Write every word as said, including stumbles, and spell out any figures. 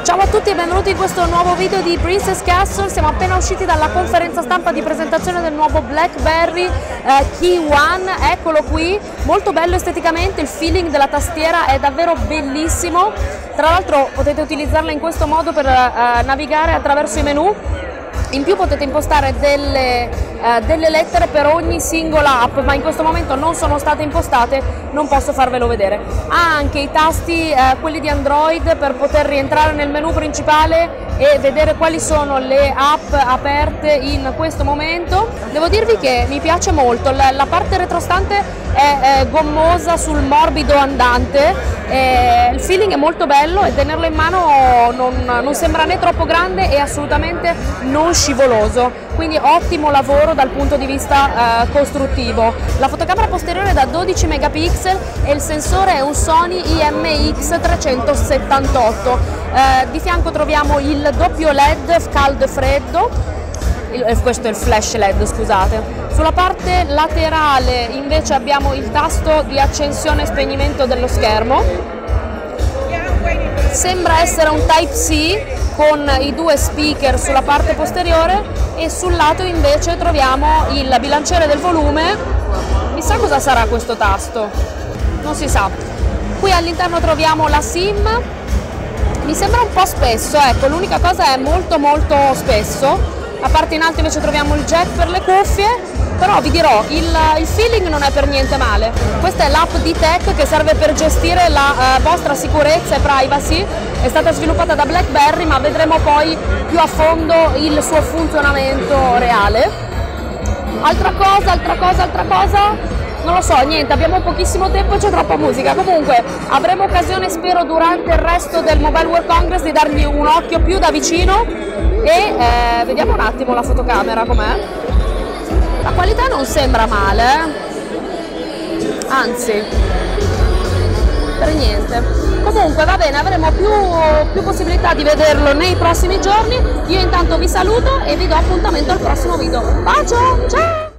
Ciao a tutti e benvenuti in questo nuovo video di Princess Castle. Siamo appena usciti dalla conferenza stampa di presentazione del nuovo BlackBerry eh, Key One. Eccolo qui, molto bello esteticamente, il feeling della tastiera è davvero bellissimo. Tra l'altro potete utilizzarla in questo modo per eh, navigare attraverso i menu. In più potete impostare delle, eh, delle lettere per ogni singola app, ma in questo momento non sono state impostate, non posso farvelo vedere. Ha anche i tasti, eh, quelli di Android, per poter rientrare nel menu principale e vedere quali sono le app aperte in questo momento. Devo dirvi che mi piace molto, la, la parte retrostante è, è gommosa sul morbido andante, eh, il feeling è molto bello e tenerlo in mano non, non sembra né troppo grande e assolutamente non scivoloso, quindi ottimo lavoro dal punto di vista eh, costruttivo. La fotocamera posteriore è da dodici megapixel e il sensore è un Sony I M X trecentosettantotto. Eh, di fianco troviamo il doppio L E D caldo e freddo, il, questo è il flash L E D, scusate. Sulla parte laterale invece abbiamo il tasto di accensione e spegnimento dello schermo. Sembra essere un Type C con i due speaker sulla parte posteriore e sul lato invece troviamo il bilanciere del volume. Chissà cosa sarà questo tasto, non si sa. Qui all'interno troviamo la SIM, mi sembra un po' spesso, ecco, l'unica cosa è molto molto spesso. A parte in alto invece troviamo il jack per le cuffie, però vi dirò, il, il feeling non è per niente male. Questa è l'app di Tech che serve per gestire la eh, vostra sicurezza e privacy, è stata sviluppata da BlackBerry, ma vedremo poi più a fondo il suo funzionamento reale. Altra cosa, altra cosa, altra cosa, non lo so, niente, abbiamo pochissimo tempo e c'è troppa musica. Comunque avremo occasione, spero, durante il resto del Mobile World Congress di dargli un occhio più da vicino e eh, vediamo un attimo la fotocamera com'è. La qualità non sembra male, eh? Anzi, per niente. Comunque va bene, avremo più, più possibilità di vederlo nei prossimi giorni. Io intanto vi saluto e vi do appuntamento al prossimo video. Bacio, ciao!